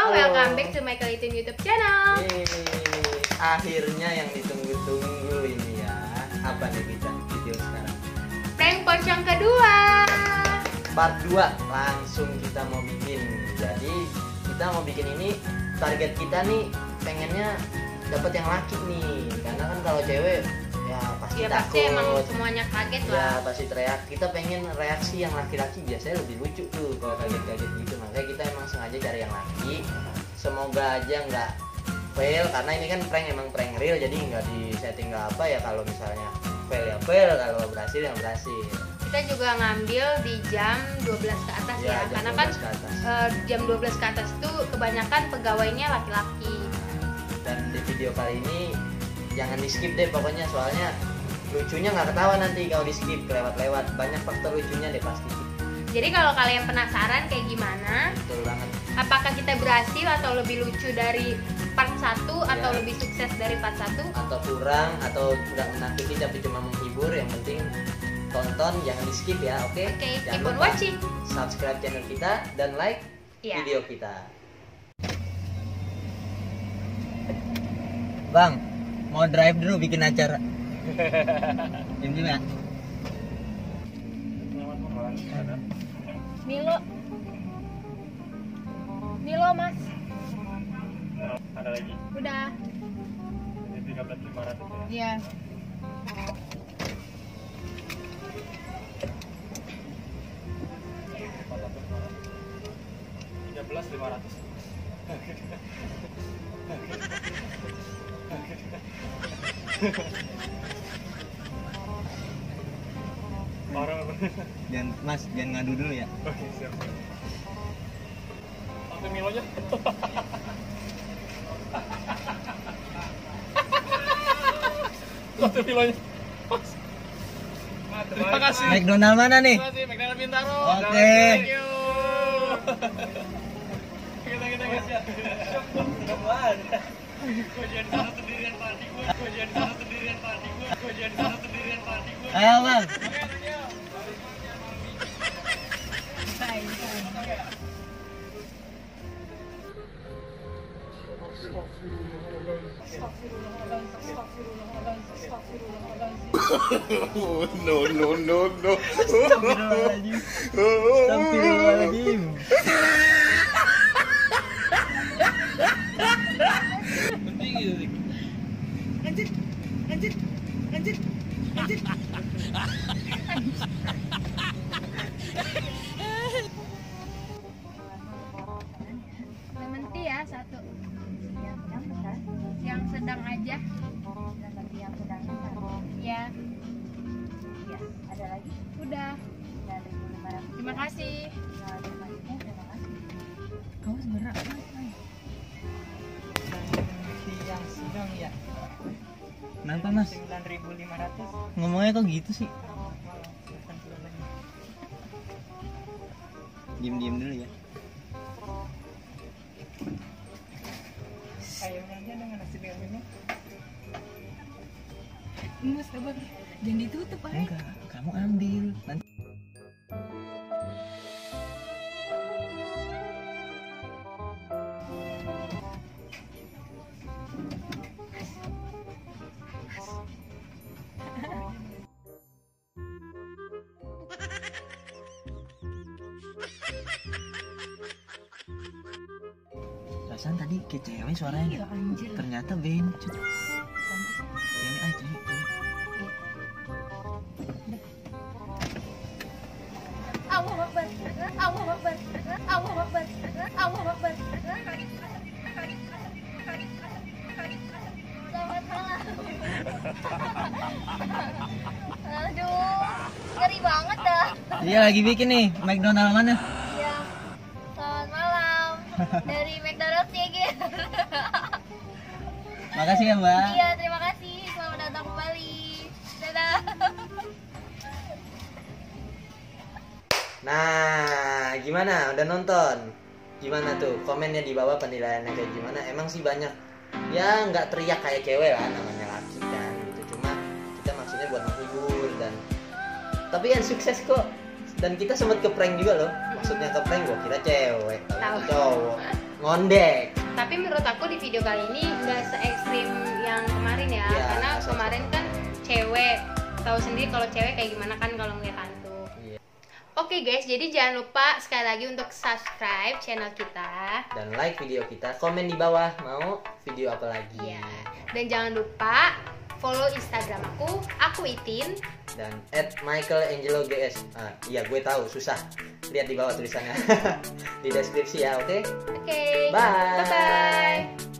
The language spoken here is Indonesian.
welcome back to my Kalitin YouTube channel. Akhirnya yang ditunggu-tunggu ini ya. Apa nih kita video sekarang? Prank pocong kedua. Part 2 langsung kita mau bikin. Jadi kita mau bikin ini, target kita nih pengennya dapat yang laki nih. Karena kan kalau cewek ya pasti Ya takut. pasti emang semuanya kaget Ya lah. pasti teriak. Kita pengen reaksi yang laki-laki biasanya lebih lucu tuh kalau kaget-kaget gitu. Makanya kita emang sengaja cari yang laki. Semoga aja nggak fail karena ini kan emang prank real, jadi nggak di setting nggak apa ya. Kalau misalnya fail ya fail, kalau berhasil ya berhasil. Kita juga ngambil di jam 12 ke atas ya, jam karena kan 12 ke atas. jam 12 ke atas tuh kebanyakan pegawainya laki-laki. Dan di video kali ini jangan di skip deh pokoknya, soalnya lucunya nggak ketawa nanti kalau di skip kelewat-lewat. Banyak faktor lucunya deh pasti. Jadi kalau kalian penasaran kayak gimana, Betul banget. apakah kita berhasil atau lebih lucu dari part 1 atau Ya. lebih sukses dari part 1? Atau kurang atau nggak menakiti tapi cuma menghibur, yang penting tonton, jangan di skip ya, oke? Oke, Jangan keep on lupa watching. subscribe channel kita dan like Iya. video kita. Bang, mau drive dulu bikin acara. Ini ya. Milo mas, Ada lagi? udah. Ini 13.500 ya? Iya. Tiga belas 500. Parah apa? Jangan Mas, jangan ngadu dulu ya. Oke, siap. Sampai Milonya. Sampai Milonya. Terima kasih. McDonald mana nih? Terima kasih, McDonald Bintaro. Oke. Thank you. Kita. Gue jadi satu sendirian party gue. Ayo Bang. No. Astagfirullahaladzim. Astagfirullahaladzim. Penting gitu sih. Lemon tea ya satu. Yang sedang aja. Ya. Ada lagi? Udah. 9.500. Terima kasih. Terima kasih. Kamu sebenernya Yang sedang ya. Kenapa Mas? 9.500. Ngomongnya kok gitu sih? Diem dulu ya. Ayo aja dengan nasi gorengnya. Mas, sabar. Jangan ditutup aja. Enggak, kamu ambil. Nanti perasaan tadi ke cewek suaranya. Iya, anjir. Ternyata bencut. Cewek aja. Allah Akbar. Allah Akbar. Allah Akbar. Allah Akbar. Selamat malam. Aduh, ngeri banget dah. Iya lagi bikin nih, McDonald mana? Iya. Selamat malam. Dari McDonald's ya, Gen. Makasih ya Mbak. Iya, terima kasih. Selamat datang kembali. Dadah. Nah, gimana? Udah nonton? Gimana tuh? Komennya di bawah penilaiannya kayak gimana? Emang sih banyak. Ya nggak teriak kayak cewek lah, namanya laki kan gitu. Cuma kita maksudnya buat menghibur dan tapi yang sukses kok. Dan kita sempat ke prank juga loh. Maksudnya ke prank gua kira cewek, Tahu. tahu cowok. ngondek. Tapi menurut aku di video kali ini nggak se ekstrim yang kemarin ya, Iya, karena nggak kemarin kan cewek, tahu sendiri kalau cewek kayak gimana kan kalau ngeliat hantu. Iya. Oke guys, jadi jangan lupa sekali lagi untuk subscribe channel kita. Dan like video kita, komen di bawah mau video apa lagi. Iya. Dan jangan lupa follow Instagram aku Itin. Dan @michaelangelo_gs. Iya, gue tahu susah. Lihat di bawah tulisannya di deskripsi ya, oke? Oke. Bye. Bye bye.